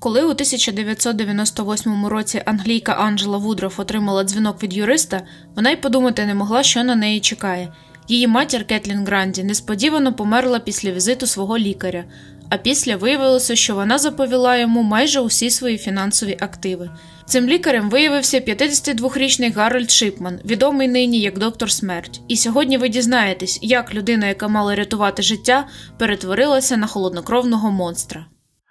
Коли у 1998 році англійка Анджела Вудроф отримала дзвінок від юриста, вона й подумати не могла, що на неї чекає. Її матір Кетлін Гранді несподівано померла після візиту свого лікаря, а після виявилося, що вона заповіла йому майже усі свої фінансові активи. Цим лікарем виявився 52-річний Гарольд Шипман, відомий нині як доктор Смерть. І сьогодні ви дізнаєтесь, як людина, яка мала рятувати життя, перетворилася на холоднокровного монстра.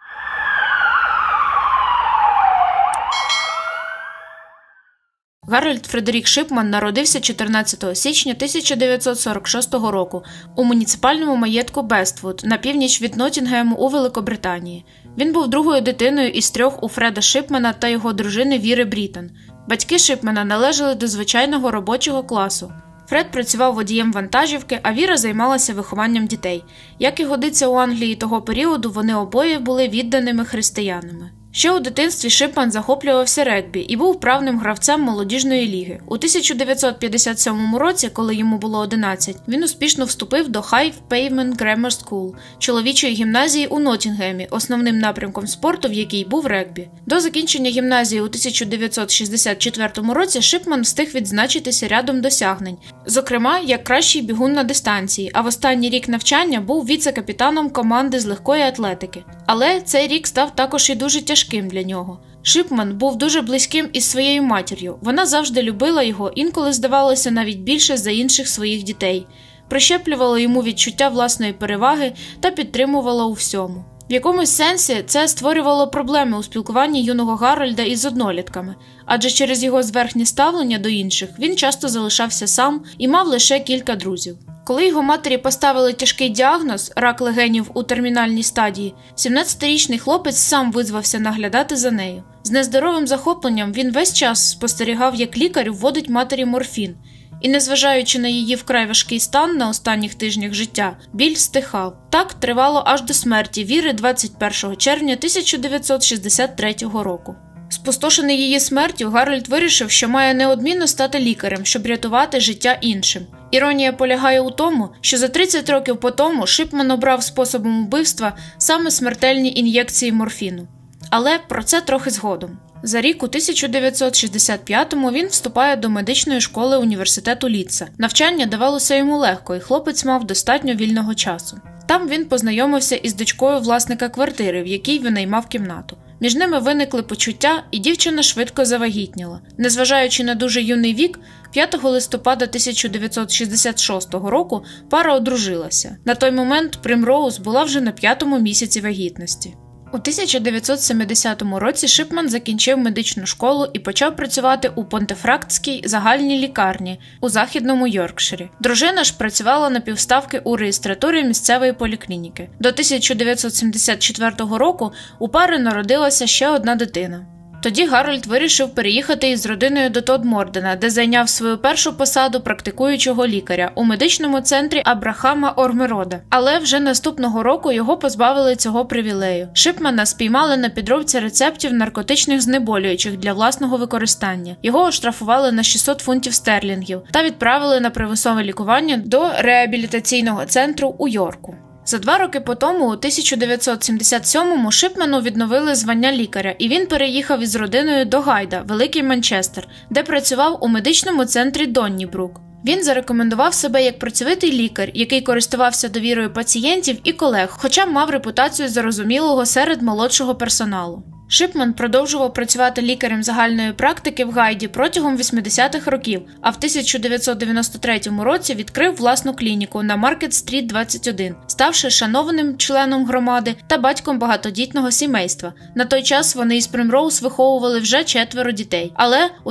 Гарольд Фредерік Шипман народився 14 січня 1946 року у муніципальному маєтку Бествуд на північ від Ноттінгему у Великобританії. Він був другою дитиною із 3 у Фреда Шипмана та його дружини Віри Брітон. Батьки Шипмана належали до звичайного робочого класу. Фред працював водієм вантажівки, а Віра займалася вихованням дітей. Як і годиться у Англії того періоду, вони обоє були відданими християнами. Ще у дитинстві Шипман захоплювався регбі і був вправним гравцем молодіжної ліги. У 1957 році, коли йому було 11, він успішно вступив до High Pavement Grammar School, чоловічої гімназії у Ноттінгемі, основним напрямком спорту в якій був регбі. До закінчення гімназії у 1964 році Шипман встиг відзначитися рядом досягнень, зокрема, як кращий бігун на дистанції, а в останній рік навчання був віце-капітаном команди з легкої атлетики. Але цей рік став також і дуже тяжким для нього. Шипман був дуже близьким із своєю матір'ю. Вона завжди любила його, інколи здавалося навіть більше за інших своїх дітей. Прищеплювала йому відчуття власної переваги та підтримувала у всьому. В якомусь сенсі це створювало проблеми у спілкуванні юного Гарольда із однолітками, адже через його зверхнє ставлення до інших він часто залишався сам і мав лише кілька друзів. Коли його матері поставили тяжкий діагноз – рак легенів у термінальній стадії, 17-річний хлопець сам визвався наглядати за нею. З нездоровим захопленням він весь час спостерігав, як лікар вводить матері морфін. І, незважаючи на її вкрай важкий стан на останніх тижнях життя, біль стихав. Так тривало аж до смерті Віри 21 червня 1963 року. Спустошений її смертю, Гарольд вирішив, що має неодмінно стати лікарем, щоб рятувати життя іншим. Іронія полягає у тому, що за 30 років по тому Шипман обрав способом вбивства саме смертельні ін'єкції морфіну. Але про це трохи згодом. За рік у 1965-му він вступає до медичної школи університету Лідса. Навчання давалося йому легко, і хлопець мав достатньо вільного часу. Там він познайомився із дочкою власника квартири, в якій винаймав кімнату. Між ними виникли почуття, і дівчина швидко завагітніла. Незважаючи на дуже юний вік, 5 листопада 1966 року пара одружилася. На той момент Примроуз була вже на 5-му місяці вагітності. У 1970 році Шипман закінчив медичну школу і почав працювати у Понтефрактській загальній лікарні у Західному Йоркширі. Дружина ж працювала на півставки у реєстратурі місцевої поліклініки. До 1974 року у пари народилася ще одна дитина. Тоді Гарольд вирішив переїхати із родиною до Тодмордена, де зайняв свою першу посаду практикуючого лікаря у медичному центрі Абрахама Ормерода. Але вже наступного року його позбавили цього привілею. Шипмана спіймали на підробці рецептів наркотичних знеболюючих для власного використання. Його оштрафували на 600 фунтів стерлінгів та відправили на примусове лікування до реабілітаційного центру у Йорку. За 2 роки по тому, у 1977-му, Шипману відновили звання лікаря, і він переїхав із родиною до Гайда, Великий Манчестер, де працював у медичному центрі Доннібрук. Він зарекомендував себе як працьовитий лікар, який користувався довірою пацієнтів і колег, хоча мав репутацію зарозумілого серед молодшого персоналу. Шипман продовжував працювати лікарем загальної практики в Гайді протягом 80-х років, а в 1993 році відкрив власну клініку на Маркет-стріт 21, ставши шанованим членом громади та батьком багатодітного сімейства. На той час вони із Примроуз виховували вже 4 дітей. Але у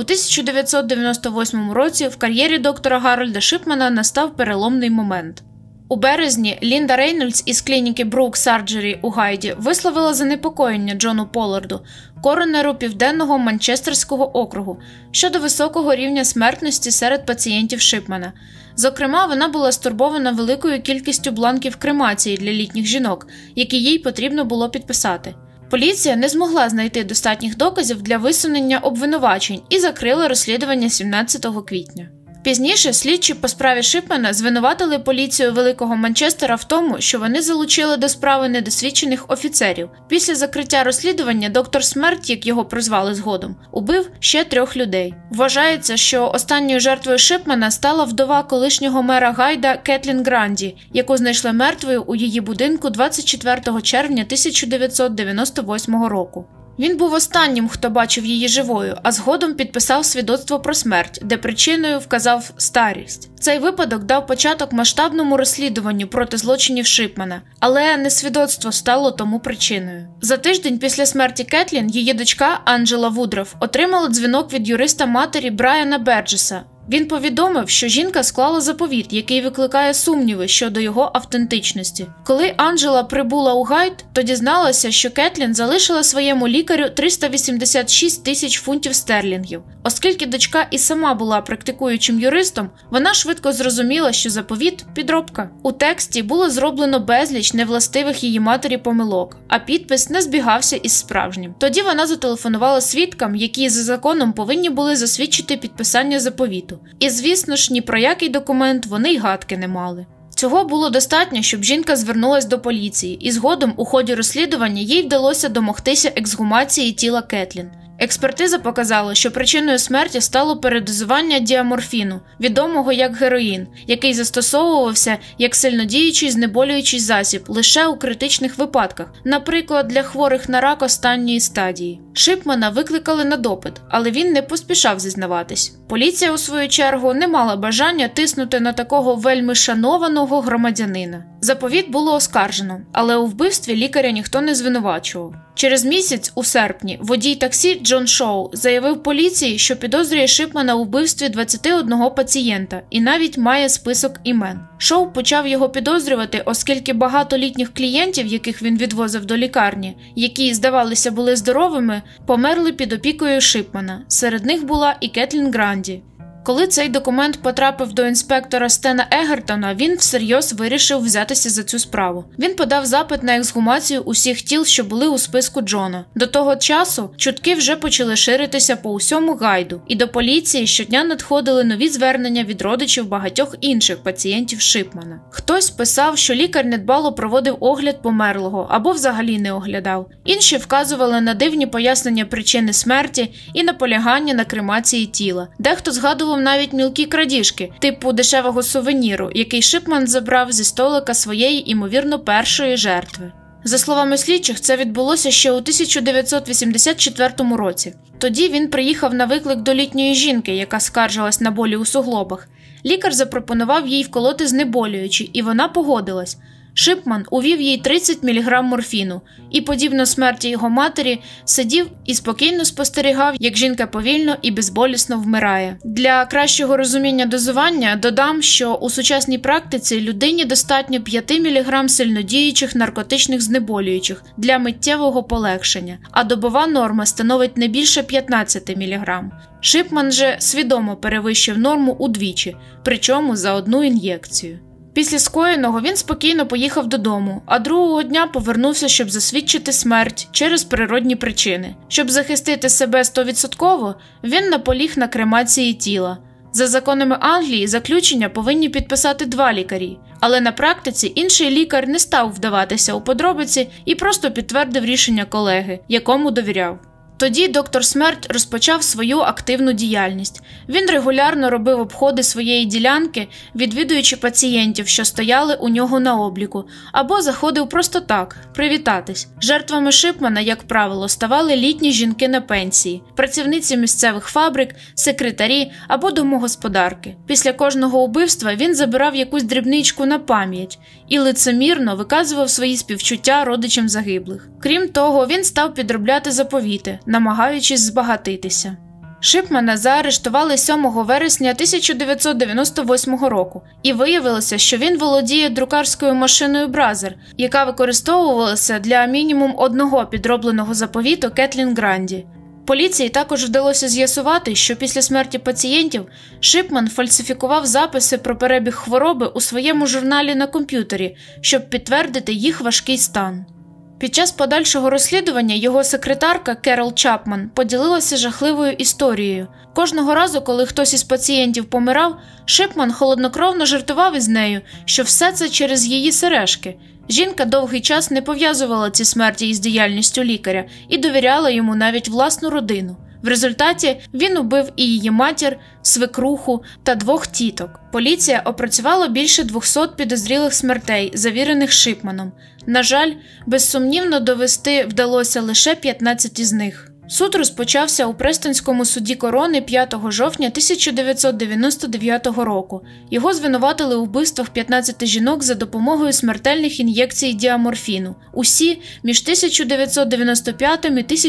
1998 році в кар'єрі доктора Гарольда Шипмана настав переломний момент. У березні Лінда Рейнольдс із клініки Брук Сарджері у Гайді висловила занепокоєння Джону Полларду, коронеру Південного Манчестерського округу, щодо високого рівня смертності серед пацієнтів Шипмана. Зокрема, вона була стурбована великою кількістю бланків кремації для літніх жінок, які їй потрібно було підписати. Поліція не змогла знайти достатніх доказів для висунення обвинувачень і закрила розслідування 17 квітня. Пізніше слідчі по справі Шипмана звинуватили поліцію Великого Манчестера в тому, що вони залучили до справи недосвідчених офіцерів. Після закриття розслідування доктор Смерть, як його прозвали згодом, убив ще 3 людей. Вважається, що останньою жертвою Шипмана стала вдова колишнього мера Гайда Кетлін Гранді, яку знайшли мертвою у її будинку 24 червня 1998 року. Він був останнім, хто бачив її живою, а згодом підписав свідоцтво про смерть, де причиною вказав старість. Цей випадок дав початок масштабному розслідуванню проти злочинів Шипмана, але не свідоцтво стало тому причиною. За тиждень після смерті Кетлін її дочка Анджела Вудроф отримала дзвінок від юриста матері Брайана Берджеса. Він повідомив, що жінка склала заповіт, який викликає сумніви щодо його автентичності. Коли Анджела прибула у Гайд, то дізналася, що Кетлін залишила своєму лікарю 386 тисяч фунтів стерлінгів. Оскільки дочка і сама була практикуючим юристом, вона швидко зрозуміла, що заповіт – підробка. У тексті було зроблено безліч невластивих її матері помилок, а підпис не збігався із справжнім. Тоді вона зателефонувала свідкам, які за законом повинні були засвідчити підписання заповіту. І, звісно ж, ні про який документ вони й гадки не мали. Цього було достатньо, щоб жінка звернулась до поліції, і згодом у ході розслідування їй вдалося домогтися ексгумації тіла Кетлін. Експертиза показала, що причиною смерті стало передозування діаморфіну, відомого як героїн, який застосовувався як сильнодіючий знеболюючий засіб лише у критичних випадках, наприклад, для хворих на рак останньої стадії. Шипмана викликали на допит, але він не поспішав зізнаватись. Поліція, у свою чергу, не мала бажання тиснути на такого вельми шанованого громадянина. Заповіт було оскаржено, але у вбивстві лікаря ніхто не звинувачував. Через місяць, у серпні, водій таксі Джон Шоу заявив поліції, що підозрює Шипмана у вбивстві 21 пацієнта і навіть має список імен. Шоу почав його підозрювати, оскільки багато літніх клієнтів, яких він відвозив до лікарні, які, здавалося, були здоровими, померли під опікою Шипмана. Серед них була і Кетлін Гранді. Коли цей документ потрапив до інспектора Стена Егертона, він всерйоз вирішив взятися за цю справу. Він подав запит на ексгумацію усіх тіл, що були у списку Джона. До того часу чутки вже почали ширитися по усьому Гайду, і до поліції щодня надходили нові звернення від родичів багатьох інших пацієнтів Шипмана. Хтось писав, що лікар недбало проводив огляд померлого або взагалі не оглядав. Інші вказували на дивні пояснення причини смерті і наполягання на кремації тіла. Дехто згадував навіть мілкі крадіжки, типу дешевого сувеніру, який Шипман забрав зі столика своєї, імовірно, першої жертви. За словами слідчих, це відбулося ще у 1984 році. Тоді він приїхав на виклик до літньої жінки, яка скаржилась на болі у суглобах. Лікар запропонував їй вколоти знеболюючі, і вона погодилась. Шипман увів їй 30 мг морфіну і, подібно смерті його матері, сидів і спокійно спостерігав, як жінка повільно і безболісно вмирає. Для кращого розуміння дозування додам, що у сучасній практиці людині достатньо 5 мг сильнодіючих наркотичних знеболюючих для миттєвого полегшення, а добова норма становить не більше 15 мг. Шипман же свідомо перевищив норму удвічі, причому за одну ін'єкцію. Після скоєного він спокійно поїхав додому, а другого дня повернувся, щоб засвідчити смерть через природні причини. Щоб захистити себе 100%, він наполіг на кремації тіла. За законами Англії заключення повинні підписати 2 лікарі, але на практиці інший лікар не став вдаватися у подробиці і просто підтвердив рішення колеги, якому довіряв. Тоді доктор Смерть розпочав свою активну діяльність. Він регулярно робив обходи своєї ділянки, відвідуючи пацієнтів, що стояли у нього на обліку, або заходив просто так, привітатись. Жертвами Шипмана, як правило, ставали літні жінки на пенсії, працівниці місцевих фабрик, секретарі або домогосподарки. Після кожного вбивства він забирав якусь дрібничку на пам'ять і лицемірно виказував свої співчуття родичам загиблих. Крім того, він став підробляти заповіти, намагаючись збагатитися. Шипмана заарештували 7 вересня 1998 року, і виявилося, що він володіє друкарською машиною Бразер, яка використовувалася для мінімум одного підробленого заповіту Кетлін Гранді. Поліції також вдалося з'ясувати, що після смерті пацієнтів Шипман фальсифікував записи про перебіг хвороби у своєму журналі на комп'ютері, щоб підтвердити їх важкий стан. Під час подальшого розслідування його секретарка Керол Чапман поділилася жахливою історією. Кожного разу, коли хтось із пацієнтів помирав, Шипман холоднокровно жартував із нею, що все це через її сережки. Жінка довгий час не пов'язувала ці смерті із діяльністю лікаря і довіряла йому навіть власну родину. В результаті він убив і її матір, свекруху та 2 тіток. Поліція опрацювала більше 200 підозрілих смертей, завірених Шипманом. На жаль, безсумнівно довести вдалося лише 15 із них. Суд розпочався у Престонському суді Корони 5 жовтня 1999 року. Його звинуватили у вбивствах 15 жінок за допомогою смертельних ін'єкцій діаморфіну. Усі між 1995 і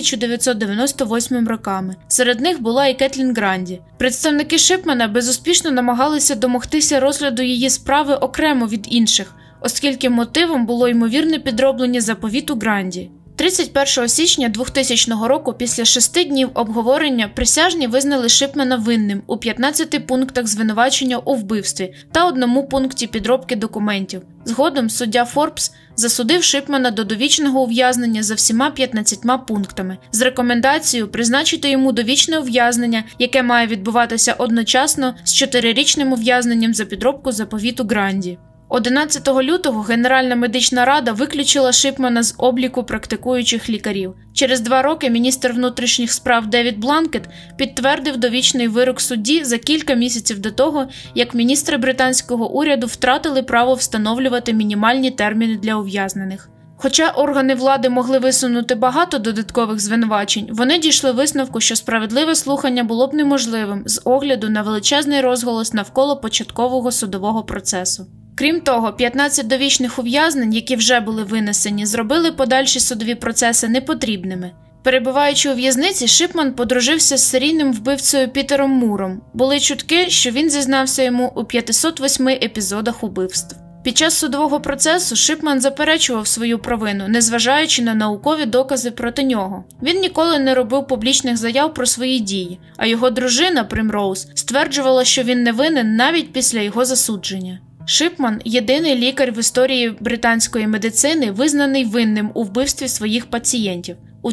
1998 роками. Серед них була і Кетлін Гранді. Представники Шипмана безуспішно намагалися домогтися розгляду її справи окремо від інших, оскільки мотивом було ймовірне підроблення заповіту Гранді. 31 січня 2000 року, після 6 днів обговорення, присяжні визнали Шипмана винним у 15 пунктах звинувачення у вбивстві та 1 пункті підробки документів. Згодом суддя Форбс засудив Шипмана до довічного ув'язнення за всіма 15 пунктами, з рекомендацією призначити йому довічне ув'язнення, яке має відбуватися одночасно з 4-річним ув'язненням за підробку заповіту Гранді. 11 лютого Генеральна медична рада виключила Шипмана з обліку практикуючих лікарів. Через 2 роки міністр внутрішніх справ Девід Бланкет підтвердив довічний вирок судді за кілька місяців до того, як міністри британського уряду втратили право встановлювати мінімальні терміни для ув'язнених. Хоча органи влади могли висунути багато додаткових звинувачень, вони дійшли висновку, що справедливе слухання було б неможливим з огляду на величезний розголос навколо початкового судового процесу. Крім того, 15 довічних ув'язнень, які вже були винесені, зробили подальші судові процеси непотрібними. Перебуваючи у в'язниці, Шипман подружився з серійним вбивцею Пітером Муром. Були чутки, що він зізнався йому у 508 епізодах убивств. Під час судового процесу Шипман заперечував свою провину, незважаючи на наукові докази проти нього. Він ніколи не робив публічних заяв про свої дії, а його дружина Примроуз стверджувала, що він не винен навіть після його засудження. Шипман – єдиний лікар в історії британської медицини, визнаний винним у вбивстві своїх пацієнтів. У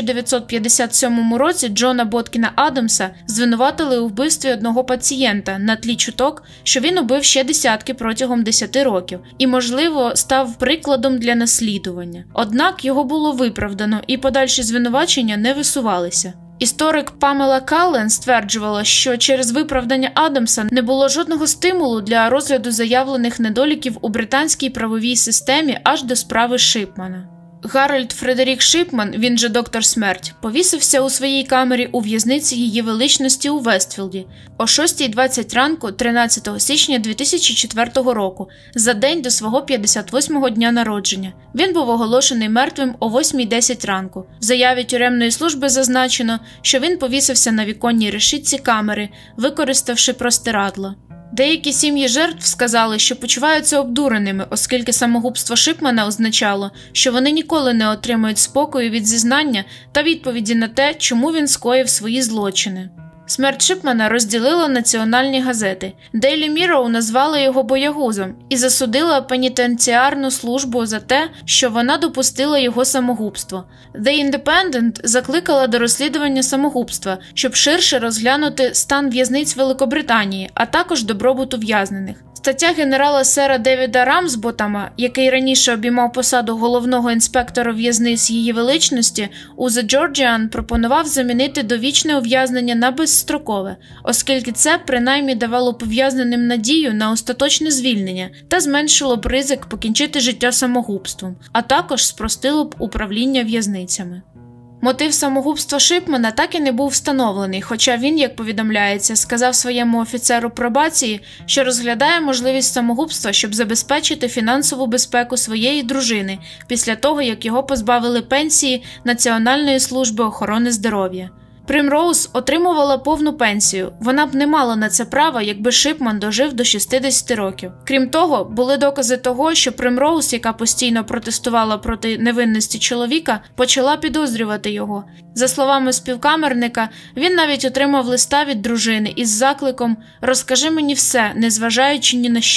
1957 році Джона Боткіна Адамса звинуватили у вбивстві одного пацієнта на тлі чуток, що він убив ще десятки протягом 10 років і, можливо, став прикладом для наслідування. Однак його було виправдано і подальші звинувачення не висувалися. Історик Памела Каллен стверджувала, що через виправдання Адамса не було жодного стимулу для розгляду заявлених недоліків у британській правовій системі аж до справи Шипмана. Гарольд Фредерік Шипман, він же доктор Смерть, повісився у своїй камері у в'язниці Її Величності у Вестфілді о 6:20 ранку 13 січня 2004 року, за день до свого 58-го дня народження. Він був оголошений мертвим о 8:10 ранку. В заяві тюремної служби зазначено, що він повісився на віконній решітці камери, використавши простирадло. Деякі сім'ї жертв сказали, що почуваються обдуреними, оскільки самогубство Шипмана означало, що вони ніколи не отримають спокою від зізнання та відповіді на те, чому він скоїв свої злочини. Смерть Шипмана розділила національні газети. Daily Mirror назвала його боягузом і засудила пенітенціарну службу за те, що вона допустила його самогубство. The Independent закликала до розслідування самогубства, щоб ширше розглянути стан в'язниць Великобританії, а також добробут ув'язнених. Стаття генерала сера Девіда Рамсботама, який раніше обіймав посаду головного інспектора в'язниць Її Величності, у The Georgian пропонував замінити довічне ув'язнення на безстрокове, оскільки це принаймні давало б ув'язненим надію на остаточне звільнення та зменшило б ризик покінчити життя самогубством, а також спростило б управління в'язницями. Мотив самогубства Шипмана так і не був встановлений, хоча він, як повідомляється, сказав своєму офіцеру пробації, що розглядає можливість самогубства, щоб забезпечити фінансову безпеку своєї дружини після того, як його позбавили пенсії Національної служби охорони здоров'я. Примроуз отримувала повну пенсію, вона б не мала на це права, якби Шипман дожив до 60 років. Крім того, були докази того, що Примроуз, яка постійно протестувала проти невинності чоловіка, почала підозрювати його. За словами співкамерника, він навіть отримав листа від дружини із закликом «Розкажи мені все, незважаючи ні на що».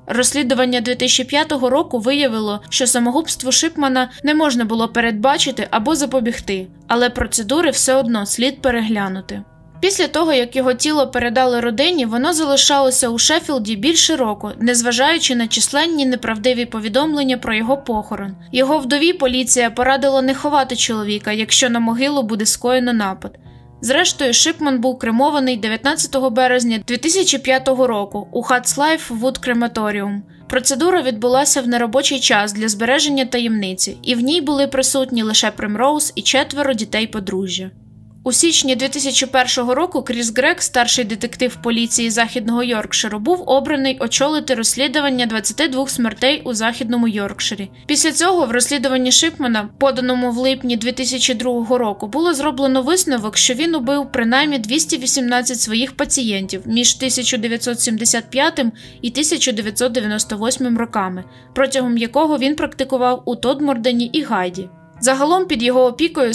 Розслідування 2005 року виявило, що самогубству Шипмана не можна було передбачити або запобігти, але процедури все одно слід переглянути. Після того, як його тіло передали родині, воно залишалося у Шеффілді більше року, незважаючи на численні неправдиві повідомлення про його похорон. Його вдові поліція порадила не ховати чоловіка, якщо на могилу буде скоєно напад. Зрештою, Шипман був кремований 19 березня 2005 року у Хатслайф Вуд Крематоріум. Процедура відбулася в неробочий час для збереження таємниці, і в ній були присутні лише Примроуз і 4 дітей подружжя. У січні 2001 року Кріс Грег, старший детектив поліції Західного Йоркширу, був обраний очолити розслідування 22 смертей у Західному Йоркширі. Після цього в розслідуванні Шипмана, поданому в липні 2002 року, було зроблено висновок, що він убив принаймні 218 своїх пацієнтів між 1975 і 1998 роками, протягом якого він практикував у Тодмордені і Гайді. Загалом під його опікою з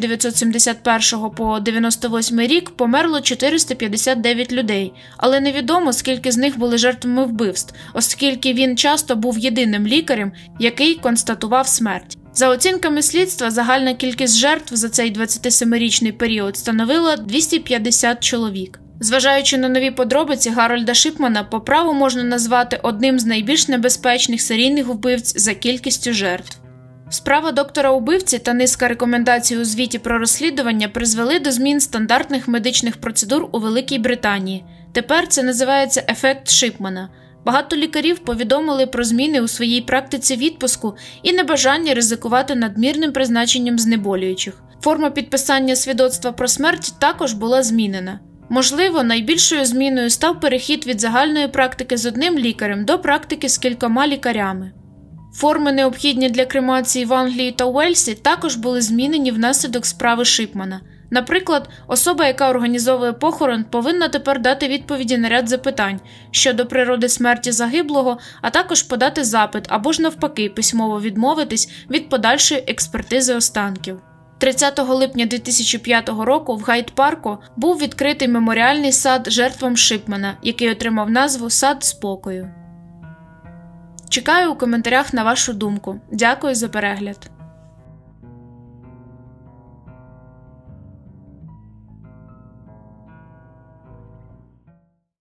1971 по 1998 рік померло 459 людей, але невідомо, скільки з них були жертвами вбивств, оскільки він часто був єдиним лікарем, який констатував смерть. За оцінками слідства, загальна кількість жертв за цей 27-річний період становила 250 чоловік. Зважаючи на нові подробиці Гарольда Шипмана, по праву можна назвати одним з найбільш небезпечних серійних вбивць за кількістю жертв. Справа доктора-убивці та низка рекомендацій у звіті про розслідування призвели до змін стандартних медичних процедур у Великій Британії. Тепер це називається ефект Шипмана. Багато лікарів повідомили про зміни у своїй практиці відпуску і небажання ризикувати надмірним призначенням знеболюючих. Форма підписання свідоцтва про смерть також була змінена. Можливо, найбільшою зміною став перехід від загальної практики з одним лікарем до практики з кількома лікарями. Форми, необхідні для кремації в Англії та Уельсі, також були змінені внаслідок справи Шипмана. Наприклад, особа, яка організовує похорон, повинна тепер дати відповіді на ряд запитань щодо природи смерті загиблого, а також подати запит або ж навпаки письмово відмовитись від подальшої експертизи останків. 30 липня 2005 року в Гайд-парку був відкритий меморіальний сад жертвам Шипмана, який отримав назву «Сад спокою». Чекаю у коментарях на вашу думку. Дякую за перегляд.